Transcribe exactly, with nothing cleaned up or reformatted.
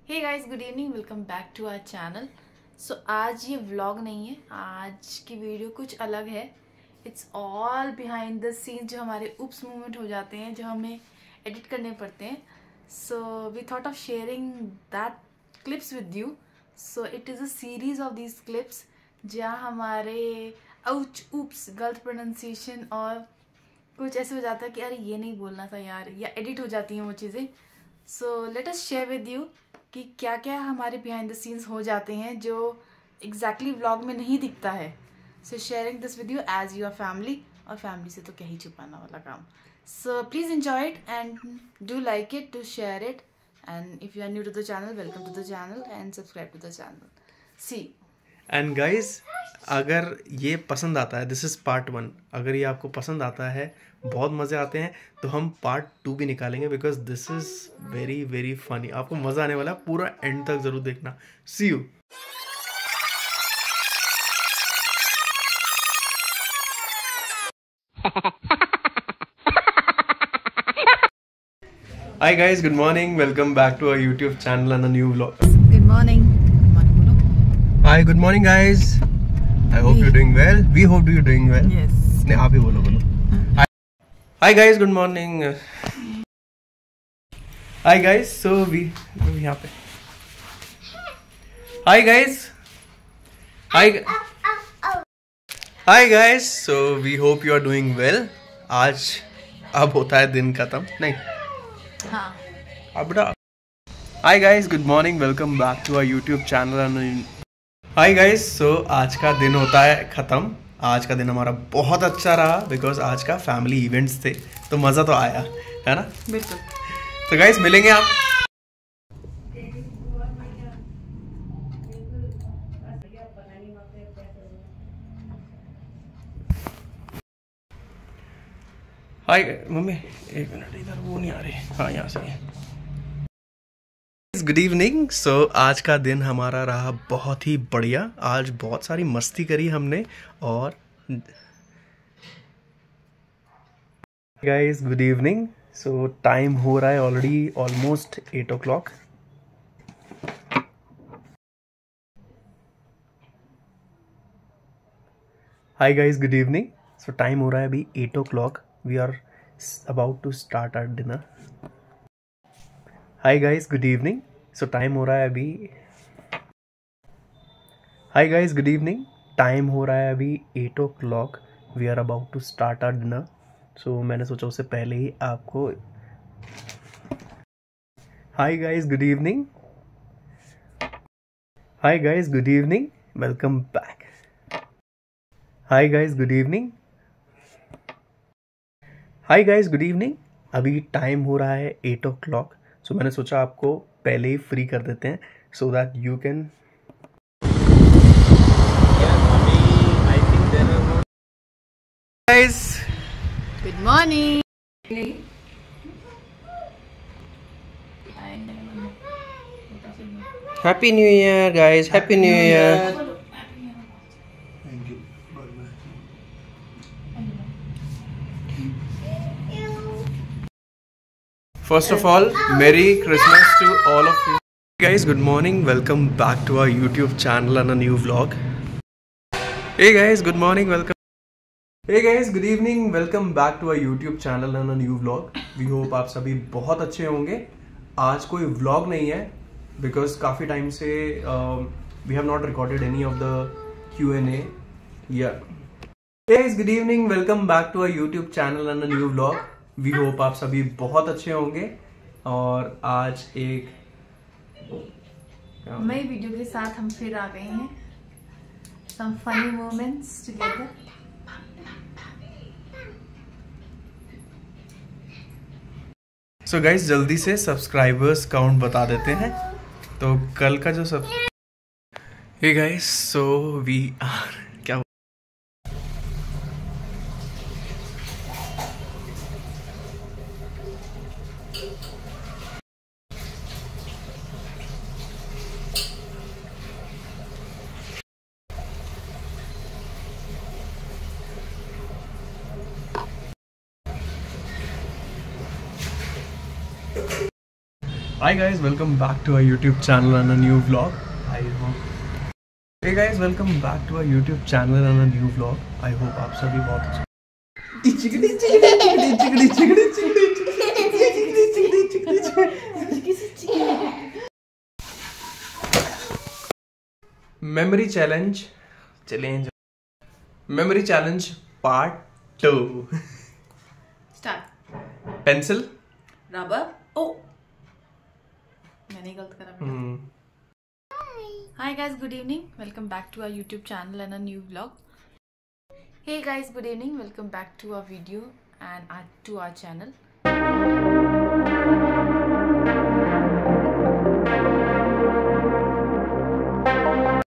Hey guys, good evening, welcome back to our channel. So आज ये vlog नहीं है, आज की वीडियो कुछ अलग है। It's all behind the scenes जो हमारे उप्स मूवमेंट हो जाते हैं, जो हमें एडिट करने पड़ते हैं। So we thought of sharing that clips with you. So it is a series of these clips जहाँ हमारे आउच उप्स गलत प्रोनाउंसिएशन और कुछ ऐसे हो जाता है कि अरे ये नहीं बोलना था यार, या एडिट हो जाती हैं वो चीज़ें। So let us share with you कि क्या क्या हमारे बिहाइंड द सीन्स हो जाते हैं जो एग्जैक्टली exactly व्लॉग में नहीं दिखता है। So sharing this with you as you are family, और फैमिली से तो क्या ही छुपाना वाला काम। So please enjoy it and do like it, to share it, and if you are new to the channel, welcome to the channel and subscribe to the channel. See and guys, अगर ये पसंद आता है, this is part one, अगर ये आपको पसंद आता है, बहुत मज़े आते हैं, तो हम पार्ट टू भी निकालेंगे because this is very very funny. आपको मज़ा आने वाला है, पूरा एंड तक ज़रूर देखना। See you. Hi guys, good morning. Welcome back to our YouTube channel and a new vlog. Good morning. Hi, good morning guys. I hope you're doing well. We hope you're doing well. Yes. नहीं, आप ही बोलो बोलो। Hi, Hi guys, good morning. Hi guys, so we यहाँ पे। Hi guys. Hi. Hi guys, so we hope you are doing well. आज अब होता है दिन खत्म, नहीं? हाँ। अब बेटा। Hi guys, good morning. Welcome back to our YouTube channel and hi guys, so आज का दिन होता है ख़त्म। आज का दिन हमारा बहुत अच्छा रहा बिकॉज आज का फैमिली इवेंट्स थे, तो मज़ा तो आया है ना। बिल्कुल। तो गाइस मिलेंगे आप। हाय मम्मी, एक मिनट, इधर वो नहीं आ रही। हाँ, यहाँ से। Good evening. सो आज का दिन हमारा रहा बहुत ही बढ़िया। आज बहुत सारी मस्ती करी हमने। और guys, good evening. So time हो रहा है already almost eight o'clock. Hi guys, good evening. So time हो रहा है अभी eight o'clock. We are about to start our dinner. Hi guys, good evening. So time हो रहा है अभी hi guys, good evening. Time हो रहा है अभी eight o'clock. We are about to start our dinner. So मैंने सोचा उससे पहले ही आपको hi guys, good evening. Hi guys, good evening, welcome back. Hi guys, good evening. Hi guys, good evening. अभी टाइम हो रहा है एट ओ क्लॉक। सो मैंने सोचा आपको पहले ही फ्री कर देते हैं so that you can guys, good morning. Happy new year guys, happy new year. First of all, Merry Christmas to all of you. Guys, good morning. Welcome back to our YouTube channel and a new vlog. Hey guys, good morning. Welcome. Hey guys, good evening. Welcome back to our YouTube channel and a new vlog. We hope आप सभी बहुत अच्छे होंगे। आज कोई vlog नहीं है because काफ़ी टाइम से uh, we have not recorded any of the Q and A. Yeah. Hey guys, good evening. Welcome back to our YouTube channel and a new vlog. We hope आप सभी बहुत अच्छे होंगे। और आज एक नई वीडियो के साथ हम फिर आ गए हैं। Some funny moments together. So guys, जल्दी से सब्सक्राइबर्स काउंट बता देते हैं। तो कल का जो सब hey guys, so we are क्या Hi guys, welcome back to our YouTube channel and a new vlog. I hope. Hey guys, welcome back to our YouTube channel and a new vlog. I hope आप सभी बहुत अच्छे. Memory challenge, challenge, memory challenge part two. Start. Pencil, rubber. Oh, मैंने गलत करा. hmm. Hi guys, good evening. Welcome back to our YouTube channel and a new vlog. Hey guys, good evening. Welcome back to our video and uh, to our channel.